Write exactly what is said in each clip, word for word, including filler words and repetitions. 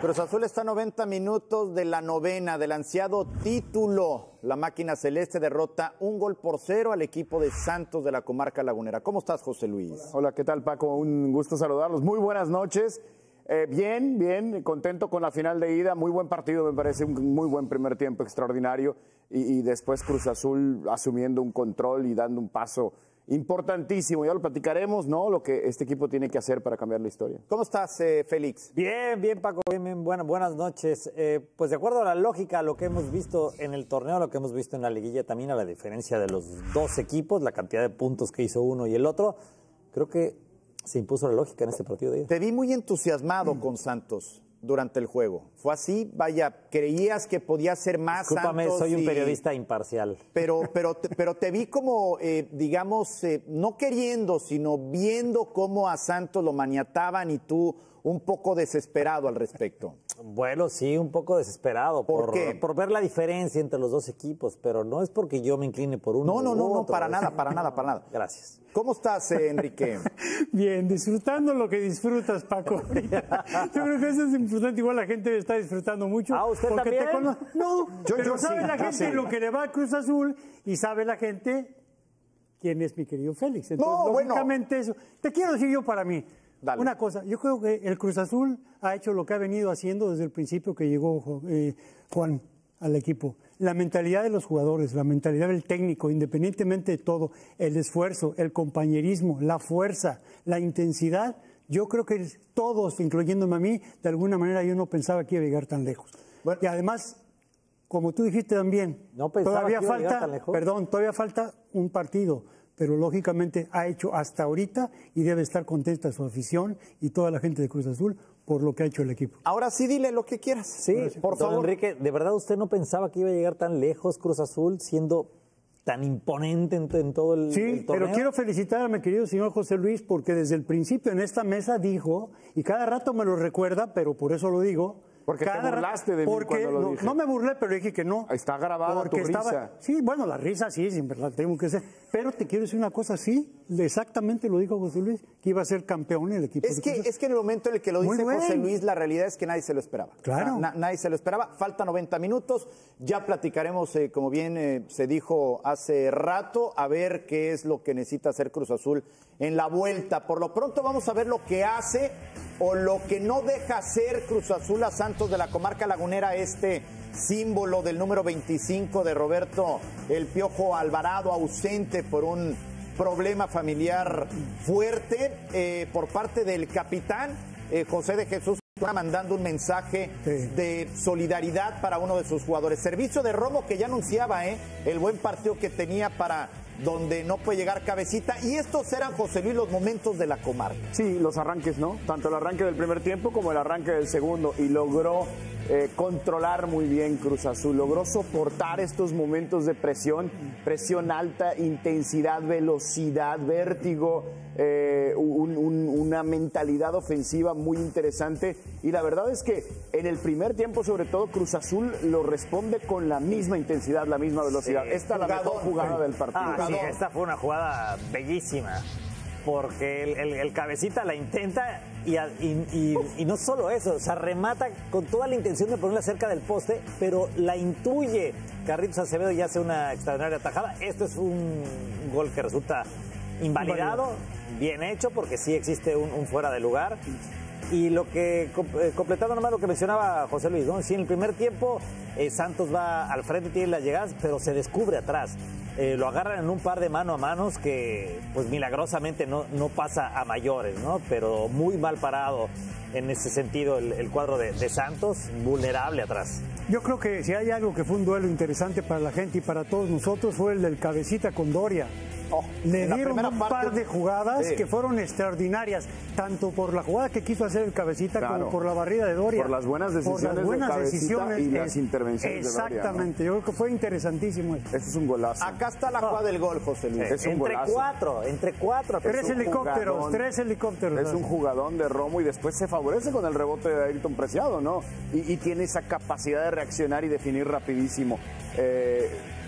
Cruz Azul está a noventa minutos de la novena, del ansiado título. La máquina celeste derrota un gol por cero al equipo de Santos de la comarca lagunera. ¿Cómo estás, José Luis? Hola, ¿qué tal, Paco? Un gusto saludarlos. Muy buenas noches. Eh, bien, bien, contento con la final de ida. Muy buen partido, me parece, un muy buen primer tiempo, extraordinario. Y, y después Cruz Azul asumiendo un control y dando un paso importantísimo. Ya lo platicaremos, ¿no? Lo que este equipo tiene que hacer para cambiar la historia. ¿Cómo estás, eh, Félix? Bien, bien, Paco, bien, bien. Buenas, buenas noches. Eh, pues de acuerdo a la lógica, lo que hemos visto en el torneo, lo que hemos visto en la liguilla, también a la diferencia de los dos equipos, la cantidad de puntos que hizo uno y el otro, creo que se impuso la lógica en este partido de ida. Te vi muy entusiasmado mm. con Santos durante el juego. ¿Fue así? Vaya, creías que podía ser más. Discúlpame, Santos soy un y... periodista imparcial. Pero, pero, te, pero te vi como, eh, digamos, eh, no queriendo, sino viendo cómo a Santos lo maniataban y tú un poco desesperado al respecto. Bueno, sí, un poco desesperado. ¿Por, por qué? Por ver la diferencia entre los dos equipos, pero no es porque yo me incline por uno. No, no, no, otro. no, para nada, para nada, para nada. Gracias. ¿Cómo estás, eh, Enrique? Bien, disfrutando lo que disfrutas, Paco. Yo creo que eso es importante. Igual la gente está disfrutando mucho. Ah, ¿usted porque también? Te cono... No, yo, pero yo sabe sí, la yo gente sí. lo que le va a Cruz Azul y sabe la gente quién es mi querido Félix. Entonces, no, lógicamente bueno. eso. Te quiero decir yo para mí. Dale. Una cosa, yo creo que el Cruz Azul ha hecho lo que ha venido haciendo desde el principio que llegó eh, Juan al equipo. La mentalidad de los jugadores, la mentalidad del técnico, independientemente de todo, el esfuerzo, el compañerismo, la fuerza, la intensidad, yo creo que todos, incluyéndome a mí, de alguna manera yo no pensaba que iba a llegar tan lejos. Bueno, y además, como tú dijiste también, no pensaba todavía que iba falta, a llegar tan lejos. Perdón, todavía falta un partido, pero lógicamente ha hecho hasta ahorita y debe estar contenta su afición y toda la gente de Cruz Azul por lo que ha hecho el equipo. Ahora sí, dile lo que quieras. Sí, por don favor. Enrique, ¿de verdad usted no pensaba que iba a llegar tan lejos Cruz Azul siendo tan imponente en, en todo el, sí, el torneo? Pero quiero felicitar a mi querido señor José Luis porque desde el principio en esta mesa dijo, y cada rato me lo recuerda, pero por eso lo digo. Porque cada te burlaste de mí porque cuando lo no, dije. No me burlé, pero dije que no. Está grabada porque tu estaba, risa. Sí, bueno, la risa sí, siempre la tengo que hacer. Pero te quiero decir una cosa, sí, exactamente lo dijo José Luis, que iba a ser campeón en el equipo. Es que, es que en el momento en el que lo dice José Luis, la realidad es que nadie se lo esperaba. Claro. Na, nadie se lo esperaba. Falta noventa minutos. Ya platicaremos, eh, como bien eh, se dijo hace rato, a ver qué es lo que necesita hacer Cruz Azul en la vuelta. Por lo pronto vamos a ver lo que hace o lo que no deja hacer Cruz Azul a Santos de la comarca lagunera, este símbolo del número veinticinco de Roberto El Piojo Alvarado, ausente por un problema familiar fuerte, eh, por parte del capitán eh, José de Jesús, mandando un mensaje sí. de solidaridad para uno de sus jugadores. Servicio de Romo que ya anunciaba eh, el buen partido que tenía para donde no puede llegar Cabecita, y estos eran, José Luis, los momentos de la comarca. Sí, los arranques, ¿no? Tanto el arranque del primer tiempo como el arranque del segundo, y logró eh, controlar muy bien Cruz Azul, logró soportar estos momentos de presión, presión alta, intensidad, velocidad, vértigo, eh, un, un, una mentalidad ofensiva muy interesante, y la verdad es que en el primer tiempo, sobre todo, Cruz Azul lo responde con la misma intensidad, la misma velocidad. Sí, Esta es la mejor jugada del partido. Ah, sí, esta fue una jugada bellísima, porque el, el, el Cabecita la intenta y, y, y, y no solo eso, o sea, remata con toda la intención de ponerla cerca del poste, pero la intuye Carlitos Acevedo y hace una extraordinaria tajada. Esto es un gol que resulta invalidado, bien hecho, porque sí existe un, un fuera de lugar. Y lo que, eh, completando nomás lo que mencionaba José Luis, ¿no? Sí, en el primer tiempo eh, Santos va al frente, tiene las llegadas, pero se descubre atrás. Eh, lo agarran en un par de mano a manos que, pues milagrosamente no, no pasa a mayores, ¿no? Pero muy mal parado en ese sentido el, el cuadro de, de Santos, vulnerable atrás. Yo creo que si hay algo que fue un duelo interesante para la gente y para todos nosotros fue el del Cabecita con Doria. Oh, Le dieron un parte, par de jugadas sí. que fueron extraordinarias, tanto por la jugada que quiso hacer el Cabecita claro. como por la barrida de Doria. Por las buenas decisiones, por las buenas de decisiones y las intervenciones exactamente, de Doria, ¿no? Yo creo que fue interesantísimo esto. Este es un golazo. Acá está la jugada oh. del gol, José Luis. Sí. Es un entre golazo. cuatro, entre cuatro. Tres helicópteros, jugadón. tres helicópteros. Es un jugadón de Romo y después se favorece con el rebote de Ayrton Preciado, ¿no? Y, y tiene esa capacidad de reaccionar y definir rapidísimo. Eh,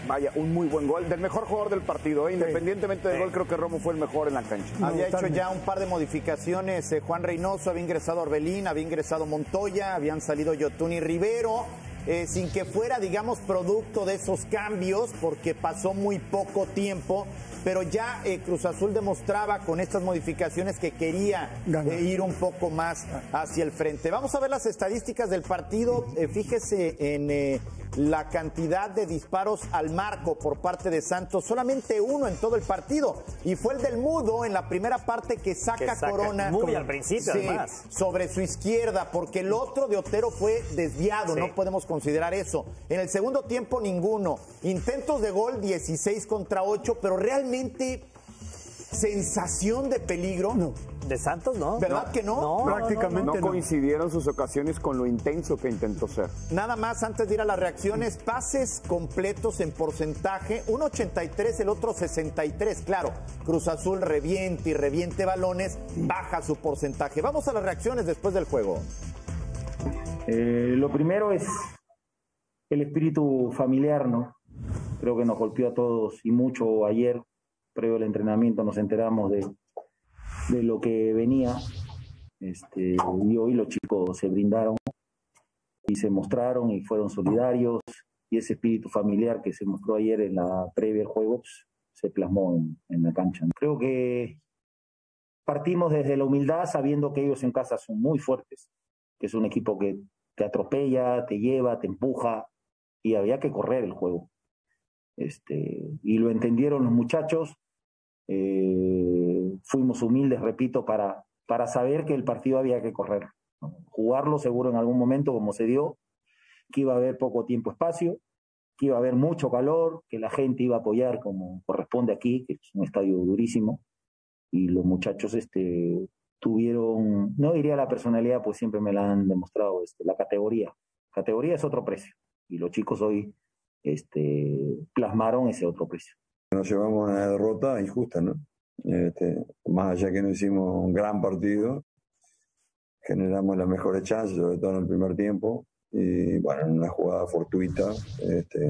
vaya, un muy buen gol, del mejor jugador del partido, ¿eh? Independientemente del Sí. gol, creo que Romo fue el mejor en la cancha. No, había hecho totalmente. ya un par de modificaciones eh, Juan Reynoso, había ingresado Orbelín, había ingresado Montoya, habían salido Yotun y Rivero, eh, sin que fuera, digamos, producto de esos cambios, porque pasó muy poco tiempo, pero ya eh, Cruz Azul demostraba con estas modificaciones que quería eh, ir un poco más hacia el frente. Vamos a ver las estadísticas del partido. Eh, fíjese en eh, la cantidad de disparos al marco por parte de Santos, solamente uno en todo el partido, y fue el del Mudo en la primera parte que saca, Que saca Corona muy al principio, sí, además. sobre su izquierda, porque el otro de Otero fue desviado, Sí. no podemos considerar eso. En el segundo tiempo ninguno, intentos de gol dieciséis contra ocho, pero realmente sensación de peligro. No. ¿De Santos, no? ¿Verdad que no? Prácticamente No coincidieron sus ocasiones con lo intenso que intentó ser. Nada más antes de ir a las reacciones, pases completos en porcentaje, uno ochenta y tres, el otro sesenta y tres. Claro, Cruz Azul reviente y reviente balones, baja su porcentaje. Vamos a las reacciones después del juego. Eh, lo primero es el espíritu familiar, ¿no? Creo que nos golpeó a todos y mucho ayer, previo al entrenamiento, nos enteramos de, de lo que venía. Este, y hoy los chicos se brindaron y se mostraron y fueron solidarios. Y ese espíritu familiar que se mostró ayer en la previa del juego pues, se plasmó en, en la cancha, ¿no? Creo que partimos desde la humildad sabiendo que ellos en casa son muy fuertes, que es un equipo que te atropella, te lleva, te empuja, y había que correr el juego. Este, y lo entendieron los muchachos. Eh, fuimos humildes, repito, para, para saber que el partido había que correr, ¿no? Jugarlo seguro en algún momento, como se dio, que iba a haber poco tiempo, espacio, que iba a haber mucho calor, que la gente iba a apoyar como corresponde aquí, que es un estadio durísimo, y los muchachos este, tuvieron, no diría la personalidad, pues siempre me la han demostrado, este, la categoría. Categoría es otro precio, y los chicos hoy este, plasmaron ese otro precio. Nos llevamos una derrota injusta, ¿no? Este, más allá que no hicimos un gran partido, generamos las mejores chances, sobre todo en el primer tiempo, y bueno, en una jugada fortuita, este,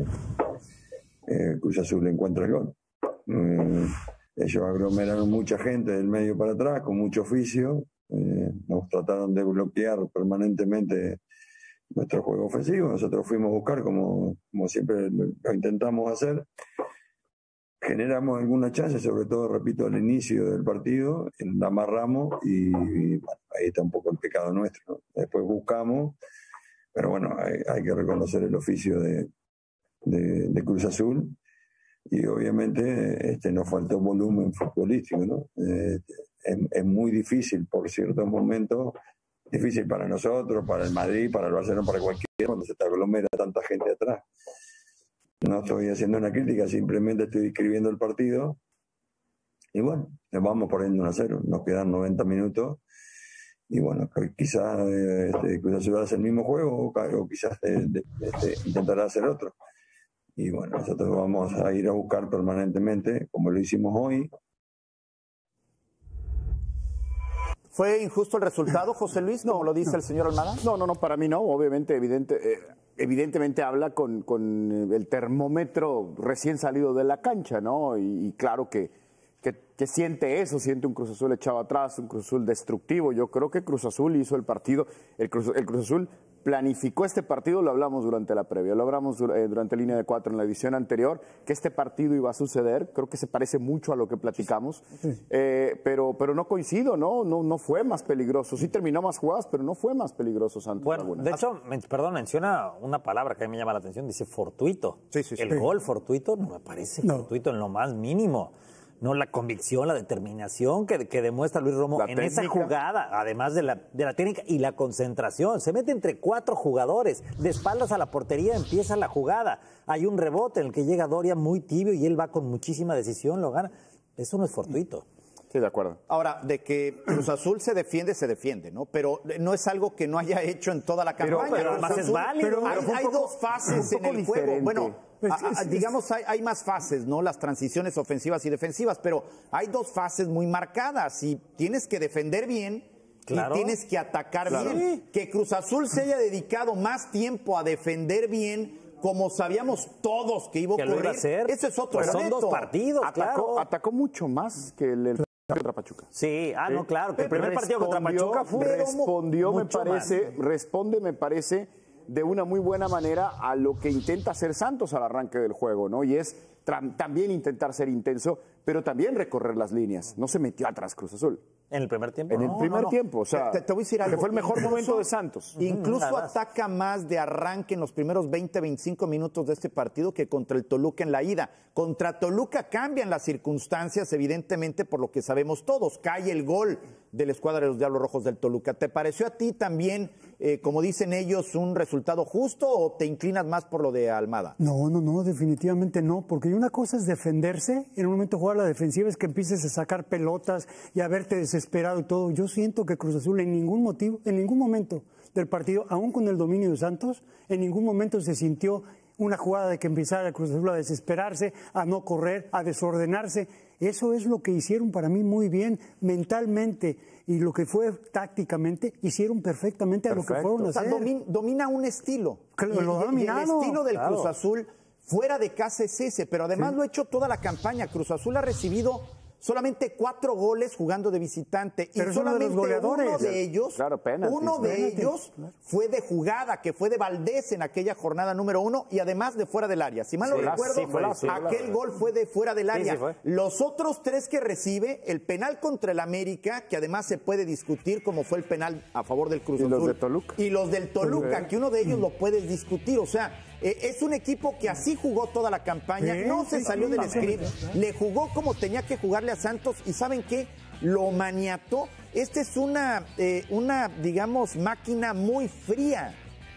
eh, Cruz Azul encuentra el gol. Eh, ellos aglomeraron mucha gente del medio para atrás, con mucho oficio, eh, nos trataron de bloquear permanentemente nuestro juego ofensivo. Nosotros fuimos a buscar, como, como siempre lo, lo intentamos hacer. Generamos alguna chance, sobre todo, repito, al inicio del partido, la amarramos y, y bueno, ahí está un poco el pecado nuestro, ¿no? Después buscamos, pero bueno, hay, hay que reconocer el oficio de, de, de Cruz Azul, y obviamente este, nos faltó volumen futbolístico, ¿no? Eh, es, es muy difícil por ciertos momentos, difícil para nosotros, para el Madrid, para el Barcelona, para cualquiera, cuando se te aglomera tanta gente atrás. No estoy haciendo una crítica, simplemente estoy describiendo el partido. Y bueno, nos vamos poniendo uno a cero. Nos quedan noventa minutos. Y bueno, quizás eh, este, Cruz Azul hace el mismo juego, o, o quizás eh, de, este, intentará hacer otro. Y bueno, nosotros vamos a ir a buscar permanentemente, como lo hicimos hoy. ¿Fue injusto el resultado, José Luis, como lo dice el señor Almada? No, no, no, para mí no. Obviamente, evidente, eh, evidentemente habla con, con el termómetro recién salido de la cancha, ¿no? Y, y claro que, que, que siente eso, siente un Cruz Azul echado atrás, un Cruz Azul destructivo. Yo creo que Cruz Azul hizo el partido, el Cruz, el Cruz Azul planificó este partido, lo hablamos durante la previa, lo hablamos eh, durante línea de cuatro en la edición anterior, que este partido iba a suceder. Creo que se parece mucho a lo que platicamos, sí. eh, pero, pero no coincido, ¿no? No, no fue más peligroso. Sí terminó más jugadas, pero no fue más peligroso Santos. Bueno, Laguna. de hecho, men, perdón, menciona una palabra que a mí me llama la atención, dice fortuito. Sí, sí, sí. El gol fortuito no me parece no. fortuito en lo más mínimo. No, la convicción, la determinación que, que demuestra Luis Romo la en técnica. esa jugada, además de la, de la técnica y la concentración. Se mete entre cuatro jugadores, de espaldas a la portería empieza la jugada. Hay un rebote en el que llega Doria muy tibio y él va con muchísima decisión, lo gana. Eso no es fortuito. Sí, de acuerdo. Ahora, de que Cruz Azul se defiende, se defiende, ¿no? Pero no es algo que no haya hecho en toda la campaña. Pero, pero además es válido. Pero hay, Pero hay poco, dos fases en el diferente. juego. Bueno, Pues, a, es, a, es, digamos, hay, hay más fases, ¿no? Las transiciones ofensivas y defensivas, pero hay dos fases muy marcadas y tienes que defender bien. Claro. Y tienes que atacar claro. bien. Que Cruz Azul se haya dedicado más tiempo a defender bien como sabíamos todos que iba a Que lo iba a ocurrir, hacer. ese es otro Pues son reto. dos partidos, Atacó, claro. atacó mucho más que el, el contra Pachuca. Sí, ah, no, claro, que el primer partido contra Respondió- Pachuca fue respondió, me mucho parece, más. responde, me parece, de una muy buena manera a lo que intenta hacer Santos al arranque del juego, ¿no? Y es tra- también intentar ser intenso, pero también recorrer las líneas. No se metió atrás Cruz Azul. En el primer tiempo. En el ¿no? primer no, no. tiempo, o sea, Te- te voy a decir que algo. fue el mejor Incluso- momento de Santos. Incluso nada más. ataca más de arranque en los primeros veinte, veinticinco minutos de este partido que contra el Toluca en la ida. Contra Toluca cambian las circunstancias, evidentemente, por lo que sabemos todos. Cae el gol de la escuadra de los Diablos Rojos del Toluca. ¿Te pareció a ti también, eh, como dicen ellos, un resultado justo o te inclinas más por lo de Almada? No, no, no, definitivamente no, porque una cosa es defenderse, en un momento jugar a la defensiva es que empieces a sacar pelotas y a verte desesperado y todo. Yo siento que Cruz Azul en ningún motivo, en ningún momento del partido, aún con el dominio de Santos, en ningún momento se sintió una jugada de que empezara el Cruz Azul a desesperarse, a no correr, a desordenarse. Eso es lo que hicieron para mí muy bien mentalmente y lo que fue tácticamente, hicieron perfectamente a lo que Perfecto. fueron a O sea, hacer. domin- domina un estilo. Claro, Y- lo ha y- y el dominado. estilo del Claro. Cruz Azul fuera de casa es ese, pero además lo ha hecho toda la campaña. Cruz Azul ha recibido solamente cuatro goles jugando de visitante Pero y es uno de solamente los goleadores. uno de ellos, Claro, penaltis, uno ¿no? de Penaltis, ellos claro. fue de jugada, que fue de Valdés en aquella jornada número uno y además de fuera del área. Si mal no Sí, recuerdo, sí, fue, sí, aquel claro. gol fue de fuera del área. sí, fue. Los otros tres que recibe, el penal contra el América, que además se puede discutir como fue el penal a favor del Cruz Y Azul. los de Toluca. Y los del Toluca, Sí. que uno de ellos lo puedes discutir. O sea, eh, es un equipo que así jugó toda la campaña, Sí, no se sí, salió sí, del también. script, le jugó como tenía que jugarle a Santos y ¿saben qué? Lo maniató. Esta es una, eh, una, digamos, máquina muy fría.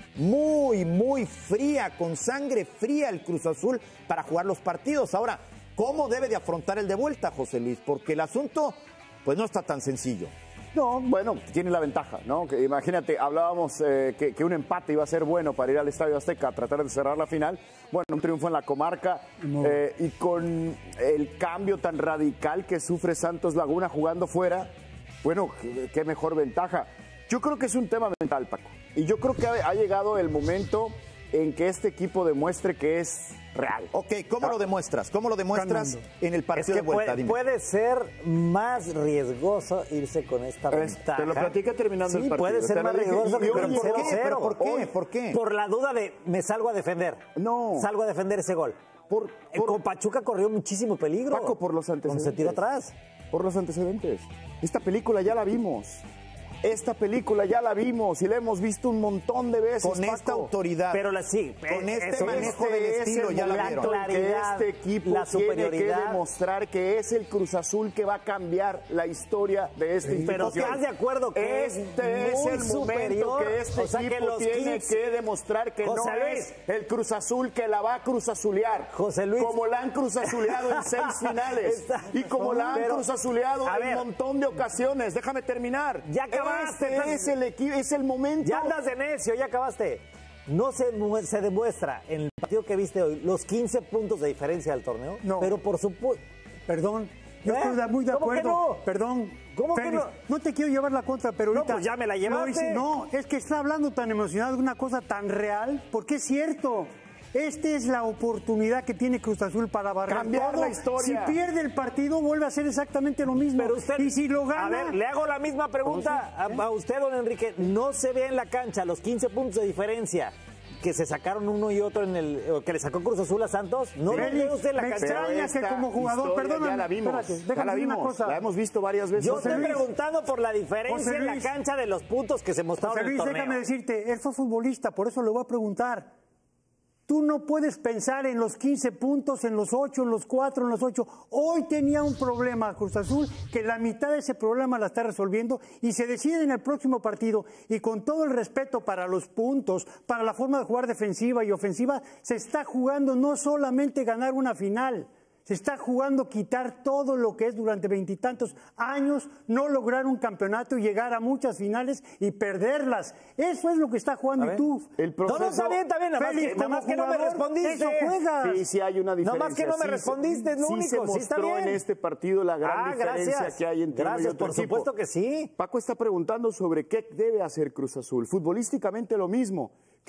Muy, muy fría, con sangre fría el Cruz Azul para jugar los partidos. Ahora, ¿cómo debe de afrontar el de vuelta, José Luis? Porque el asunto, pues no está tan sencillo. No, bueno, tiene la ventaja, ¿no? Que imagínate, hablábamos eh, que, que un empate iba a ser bueno para ir al Estadio Azteca a tratar de cerrar la final. Bueno, un triunfo en la comarca eh, y con el cambio tan radical que sufre Santos Laguna jugando fuera, bueno, qué, qué mejor ventaja. Yo creo que es un tema mental, Paco. Y yo creo que ha, ha llegado el momento en que este equipo demuestre que es real. Ok, ¿cómo lo demuestras? ¿Cómo lo demuestras Ganando. en el Es partido que de vuelta? puede, Dime. puede ser más riesgoso irse con esta Es- ventaja. te lo platica terminando sí, el partido, puede ser te lo más dije. riesgoso Y- que y con hoy- el ¿por qué? cero cero. ¿Pero por qué? Hoy, ¿Por qué? Por la duda de me salgo a defender. No. Salgo a defender ese gol. Por, Eh, por- con Pachuca corrió muchísimo peligro. Paco, por los Cuando antecedentes. se tiró atrás. Por los antecedentes. Esta película ya la vimos. Esta película ya la vimos y la hemos visto un montón de veces. Con esta Paco. autoridad. Pero la sí. Con eh, este eso- manejo del es estilo el ya la momento vieron. en que Claridad, este equipo la tiene que superioridad. demostrar que es el Cruz Azul que va a cambiar la historia de esta Pero institución. ¿estás de acuerdo que es este es muy el momento superior? que este O sea, que equipo los tiene quince que demostrar que José no Luis. es el Cruz Azul que la va a Cruz Azulear. José Luis. Como la han Cruz Azuleado en seis finales. Está- y como la han Pero, Cruz Azuleado a en ver. un montón de ocasiones. Déjame terminar. Ya acabaste, Este estás- es el equipo, es el momento. Ya andas de necio, ya acabaste. No se, mu- se demuestra en el partido que viste hoy los quince puntos de diferencia del torneo. No. Pero por supuesto. Perdón, yo ¿Eh? estoy de- muy de ¿Cómo que acuerdo. no? Perdón. ¿Cómo que Félix, no? no te quiero llevar la contra, pero No, ahorita... pues ya me la lo llevaste. hice- No, es que está hablando tan emocionado de una cosa tan real, porque es cierto. Esta es la oportunidad que tiene Cruz Azul para barrer Cambiar todo. la historia. Si pierde el partido, vuelve a hacer exactamente lo mismo. Pero usted. y si lo gana... A ver, le hago la misma pregunta a, a usted, don Enrique. ¿No se ve en la cancha los quince puntos de diferencia que se sacaron uno y otro en el. O que le sacó Cruz Azul a Santos? ¿No lo Félix, ve usted en la me cancha? extraña Pero que esta como jugador, historia perdóname, ya la vimos, espérate, ya déjame la decir una vimos, cosa. la hemos visto varias veces. Yo José estoy Luis. preguntando por la diferencia José en la Luis. cancha de los puntos que se mostraron José en el Luis, torneo. déjame decirte, él fue futbolista, por eso le voy a preguntar. Tú no puedes pensar en los quince puntos, en los ocho, en los cuatro, en los ocho. Hoy tenía un problema Cruz Azul, que la mitad de ese problema la está resolviendo y se decide en el próximo partido. Y con todo el respeto para los puntos, para la forma de jugar defensiva y ofensiva, se está jugando no solamente ganar una final, se está jugando quitar todo lo que es durante veintitantos años, no lograr un campeonato y llegar a muchas finales y perderlas. Eso es lo que está jugando y tú. El proceso- No, no, está bien, está bien. Nada más Félix, que, nada como más que no me jugador, respondiste. eso juegas. Sí, sí hay una diferencia. Nada más que no me Sí se- respondiste, es lo sí único. se Sí está mostró bien. en este partido la gran Ah, diferencia gracias. que hay entre uno y Gracias, otro por equipo. supuesto que sí. Paco está preguntando sobre qué debe hacer Cruz Azul. Futbolísticamente lo mismo.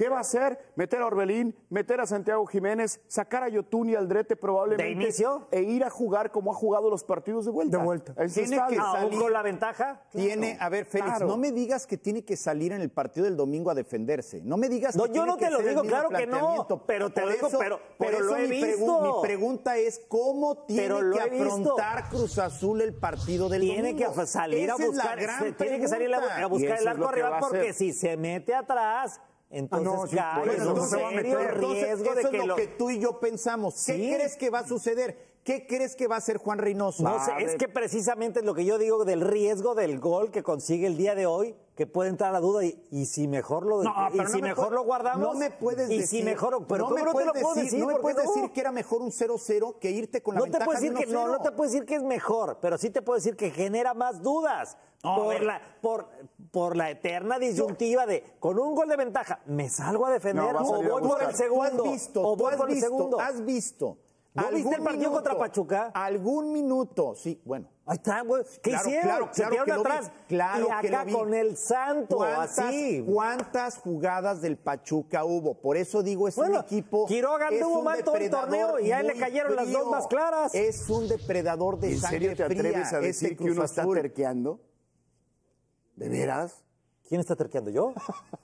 ¿Qué va a hacer? Meter a Orbelín, meter a Santiago Jiménez, sacar a Yotun y Aldrete probablemente. ¿De inicio? E ir a jugar como ha jugado los partidos de vuelta. De vuelta. En su Tiene estadio. que ¿Aún salir- con la ventaja? Tiene, a ver, Félix, claro. no me digas que tiene que salir en el partido del domingo a defenderse. No me digas No, que yo tiene no que te lo ser el digo, mismo claro que no, planteamiento. pero te Por lo digo, eso- pero- por pero eso lo he mi pregu- visto. Mi pregunta es, ¿cómo tiene Pero lo que he visto. afrontar Cruz Azul el partido del Tiene domingo? que salir a Esa es la buscar, gran se tiene que salir a, pregunta. a buscar Y el eso es arco lo que rival va a porque hacer. si se mete atrás, entonces no, sí, cae bueno, en un entonces se va a serio meter. Entonces, riesgo eso de es que lo lo... que tú y yo pensamos. ¿Qué Sí. crees que va a suceder? ¿Qué crees que va a hacer Juan Reynoso? No sé, es que precisamente es lo que yo digo del riesgo del gol que consigue el día de hoy, que puede entrar a duda y, y si mejor lo No, y pero si no me mejor puede- lo guardamos No me puedes y decir. si mejor, pero no ¿cómo me no te lo puedes puedo decir? No me ¿Por qué puedes no? decir que era mejor un cero cero que irte con la No te ventaja puedo decir de que uno no, cero. no te puedo decir que es mejor, pero sí te puedo decir que genera más dudas. No, a por ver. la por por la eterna disyuntiva de con un gol de ventaja, ¿me salgo a defender No, va a o salir a voy por buscar. el segundo? Tú has visto, o tú voy has por el visto, segundo. has visto. ¿No viste algún el partido contra Pachuca? Algún minuto, sí, bueno. Ahí está, güey. ¿Qué Claro, hicieron? claro, Se claro tiraron que lo vi. atrás. Claro y que acá lo vi. con el Santo, ¿Cuántas, así. ¿Cuántas jugadas del Pachuca hubo? Por eso digo, es Bueno, un equipo. Quiroga es anduvo un mal todo el depredador torneo y a él le muy cayeron las dos frío. más claras. Es un depredador de ¿En sangre serio te fría, atreves a este decir que Cruz uno está Azul. terqueando? ¿De veras? ¿Quién está terqueando? ¿Yo?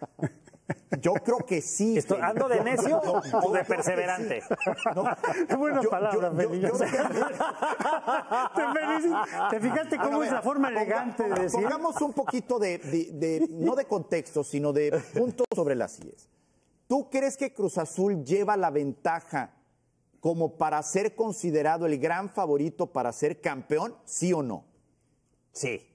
Yo creo que sí. Estoy, Félix. ¿Ando de Yo- necio yo- o yo de creo que perseverante? sí. No, Qué buena yo- palabra, yo- yo- Félix. yo- Te felicito. ¿Te fijaste Ah, no, cómo a es ver, la forma ponga- elegante de ponga- decir? Pongamos un poquito de, de- de- no de contexto, sino de puntos sobre las íes. ¿Tú crees que Cruz Azul lleva la ventaja como para ser considerado el gran favorito para ser campeón, sí o no? Sí.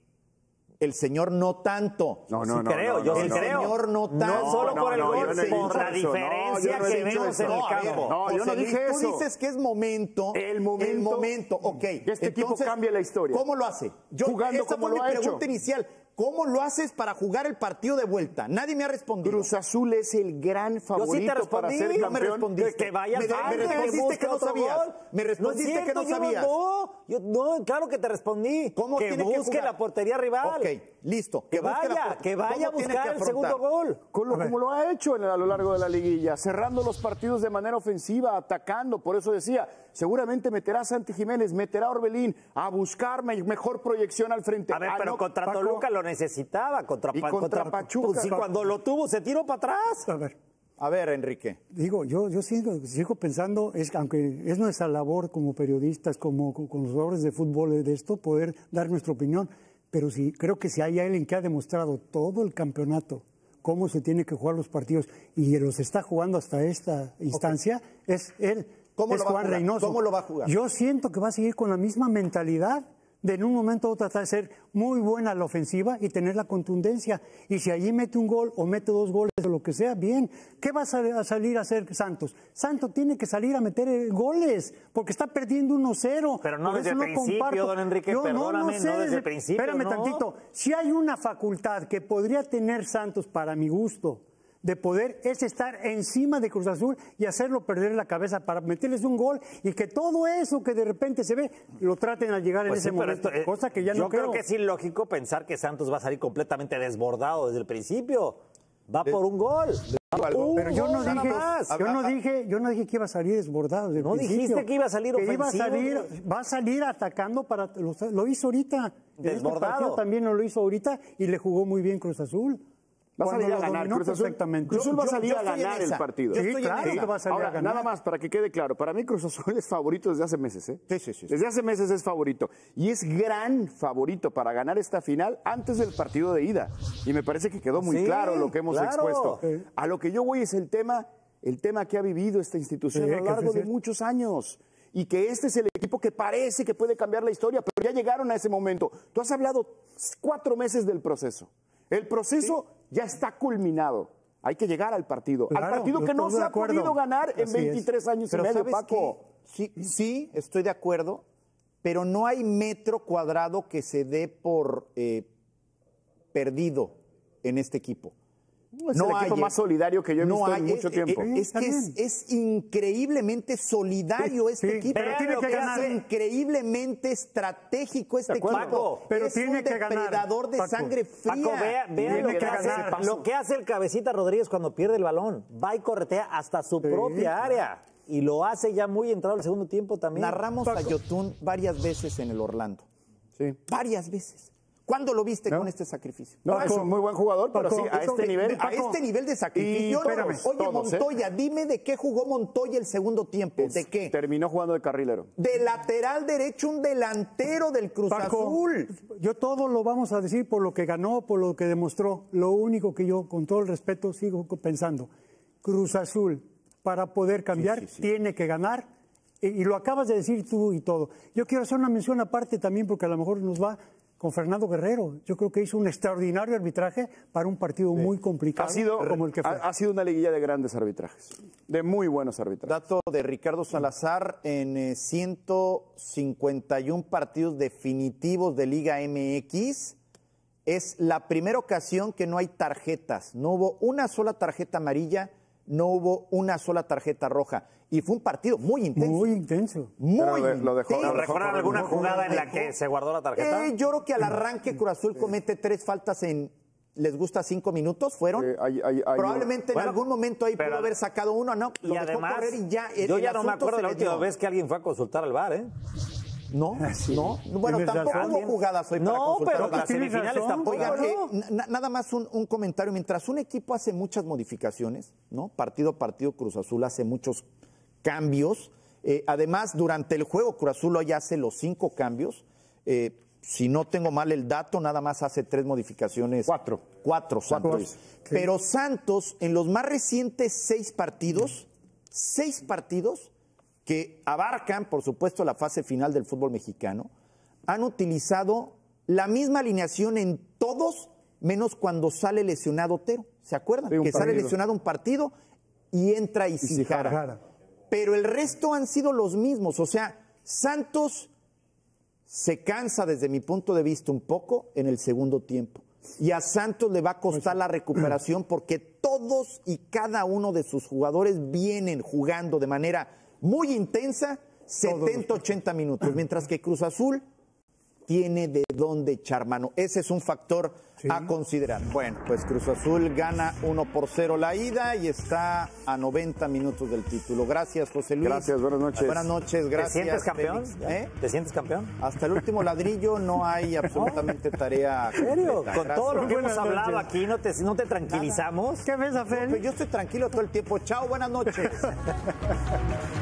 El señor no tanto. No, no, Sí no. creo, no, yo no, sí el no. creo. señor no tanto. No solo no, por el no, gol, yo no he por dicho la eso. No, diferencia yo no he que dicho vemos eso. en el No, a ver, campo. No, yo no José Luis, dije tú eso. dices que es momento. El momento El momento, ok. que este equipo cambie la historia. ¿Cómo lo hace? Yo, Jugando esa como fue lo mi ha pregunta hecho. inicial. ¿Cómo lo haces para jugar el partido de vuelta? Nadie me ha respondido. Cruz Azul es el gran Yo sí favorito te para respondí, ser no me campeón. respondiste. Que, que vaya Me- al me frente, respondiste busque que no otro sabías. gol. Me respondiste no es que no cierto, yo sabías. No, yo, no, claro que te respondí. ¿Cómo que tiene que busque jugar? la portería rival. Ok, listo. Que busque la vaya, por- que vaya a ¿Cómo tiene buscar que el afrontar? segundo gol. Con lo- como lo ha hecho en- a lo largo de la liguilla, cerrando los partidos de manera ofensiva, atacando. Por eso decía, seguramente meterá a Santi Jiménez, meterá a Orbelín a buscar me- mejor proyección al frente. A ver, Ah, pero no, contra Paco. Toluca lo necesitaba. Contra, Y Pa- contra Pachuca. Pues, sí, cuando lo tuvo, se tiró para atrás. A ver, A ver, Enrique. digo, yo, yo sigo, sigo pensando, es que aunque es nuestra labor como periodistas, como con, con los jugadores de fútbol de esto, poder dar nuestra opinión, pero sí, creo que si hay alguien que ha demostrado todo el campeonato cómo se tiene que jugar los partidos y los está jugando hasta esta instancia, es él, ¿Cómo es lo va a Juan jugar? Reynoso. ¿Cómo lo va a jugar? Yo siento que va a seguir con la misma mentalidad de en un momento u otro tratar de ser muy buena la ofensiva y tener la contundencia. Y si allí mete un gol o mete dos goles o lo que sea, bien. ¿Qué va a, sal- a salir a hacer Santos? Santos tiene que salir a meter eh, goles porque está perdiendo uno cero. Pero no Por desde eso el principio, don Enrique, Yo perdóname, no desde el principio, Espérame no. tantito. Si hay una facultad que podría tener Santos para mi gusto de poder es estar encima de Cruz Azul y hacerlo perder la cabeza para meterles un gol y que todo eso que de repente se ve lo traten a llegar Pues en sí, ese pero momento, esto, eh, cosa que ya yo no creo. creo. que es ilógico pensar que Santos va a salir completamente desbordado desde el principio. Va por un gol. Un Pero yo no gol nada dije, más. yo no dije, yo no dije que iba a salir desbordado. desde el No principio. dijiste que iba a salir Que iba a ofensivo. salir, va a salir atacando para lo, lo hizo ahorita. En este Desbordado. partido también lo hizo ahorita y le jugó muy bien Cruz Azul. Va a Cuando salir a lo ganar dominó Cruz Azul. perfectamente. Cruz Azul va a Yo- salir yo a estoy en ganar el esa. partido. Yo Sí, estoy en claro esa. que va a salir Ahora, a ganar. nada más para que quede claro, para mí Cruz Azul es favorito desde hace meses, ¿eh? Sí, sí, sí. Desde hace meses es favorito. Y es gran favorito para ganar esta final antes del partido de ida. Y me parece que quedó muy Sí, claro lo que hemos claro. expuesto. Sí. A lo que yo voy es el tema, el tema que ha vivido esta institución Sí, a lo que largo sí, de sí. muchos años. Y que este es el equipo que parece que puede cambiar la historia, pero ya llegaron a ese momento. Tú has hablado cuatro meses del proceso. El proceso ya está culminado. Hay que llegar al partido. Claro, al partido yo que no estoy de se ha acuerdo. podido ganar en Así es. veintitrés años Pero y medio, ¿sabes Paco. qué? Sí, sí, estoy de acuerdo, pero no hay metro cuadrado que se dé por eh, perdido en este equipo. Es el equipo más solidario que yo he no visto hay, en mucho es, tiempo. Es, es que es, es increiblemente solidario Sí, este sí, equipo. pero tiene que es ganar. increíblemente estratégico este De acuerdo. equipo. Paco, pero es tiene un que ganar, depredador de Paco. sangre fría. Paco, vea, vea Tiene lo, que que hace, ganar. lo que hace el Cabecita Rodríguez cuando pierde el balón. Va y corretea hasta su Sí. propia área. Y lo hace ya muy entrado el segundo tiempo también. Narramos Paco. a Yotun varias veces en el Orlando. Sí. Varias veces. ¿Cuándo lo viste ¿No? con este sacrificio? No, Paco. es un muy buen jugador, pero Paco, sí, a eso este de- nivel. A este nivel de sacrificio. Y Oye, todos, todos, ¿eh? Montoya, dime de qué jugó Montoya el segundo tiempo. ¿De qué? Terminó jugando de carrilero. De lateral derecho, un delantero del Cruz Paco, Azul. yo todo lo vamos a decir por lo que ganó, por lo que demostró. Lo único que yo, con todo el respeto, sigo pensando. Cruz Azul, para poder cambiar, Sí, sí, sí. tiene que ganar. Y, y lo acabas de decir tú y todo. Yo quiero hacer una mención aparte también, porque a lo mejor nos va con Fernando Guerrero. Yo creo que hizo un extraordinario arbitraje para un partido muy complicado Ha sido, como el que fue. ha, ha sido una liguilla de grandes arbitrajes, de muy buenos arbitrajes. Dato de Ricardo Salazar, en eh, ciento cincuenta y uno partidos definitivos de Liga M X, es la primera ocasión que no hay tarjetas. No hubo una sola tarjeta amarilla, no hubo una sola tarjeta roja. Y fue un partido muy intenso. Muy intenso. Muy Pero lo de- lo dejó- intenso. lo dejó ¿Recuerdan alguna jugada en la que se guardó la tarjeta? Eh, yo creo que al arranque Cruz Azul comete tres faltas en, ¿les gusta cinco minutos? ¿Fueron? Eh, hay- hay- hay- Probablemente Bueno, en algún momento ahí pero- pudo haber sacado uno, ¿no? Lo Y dejó además, correr y ya. el- yo el ya no me asunto acuerdo se la le última dio. vez que alguien fue a consultar al V A R, ¿eh? No, Sí. no. Bueno, Tienes tampoco razón. hubo jugadas hoy para No, consultar pero al V A R. las tienes semifinales razón. tampoco. Oigan, ¿no? eh, na- nada más un, un comentario. Mientras un equipo hace muchas modificaciones, ¿no? Partido a partido, Cruz Azul hace muchos cambios. Eh, además, durante el juego, Cruz Azul hoy hace los cinco cambios. Eh, si no tengo mal el dato, nada más hace tres modificaciones. Cuatro. Cuatro, Santos. Sí. Pero Santos, en los más recientes seis partidos, seis partidos que abarcan, por supuesto, la fase final del fútbol mexicano, han utilizado la misma alineación en todos, menos cuando sale lesionado Otero. ¿Se acuerdan? Sí, un que sale partido. lesionado un partido y entra Isijara. Isijara. Pero el resto han sido los mismos. O sea, Santos se cansa, desde mi punto de vista, un poco en el segundo tiempo. Y a Santos le va a costar la recuperación porque todos y cada uno de sus jugadores vienen jugando de manera muy intensa setenta, ochenta minutos, mientras que Cruz Azul tiene de dónde echar mano. Ese es un factor Sí. a considerar. Bueno, pues Cruz Azul gana uno por cero la ida y está a noventa minutos del título. Gracias, José Luis. Gracias, buenas noches. Buenas noches, ¿Te gracias. sientes campeón? Félix. ¿Eh? ¿Te sientes campeón? Hasta el último ladrillo no hay absolutamente tarea. ¿En serio? completa. Con todo lo que Buenas hemos hablado noches. aquí, ¿no te, no te tranquilizamos? ¿Qué ves, Pero Afel? yo estoy tranquilo todo el tiempo. Chao, buenas noches.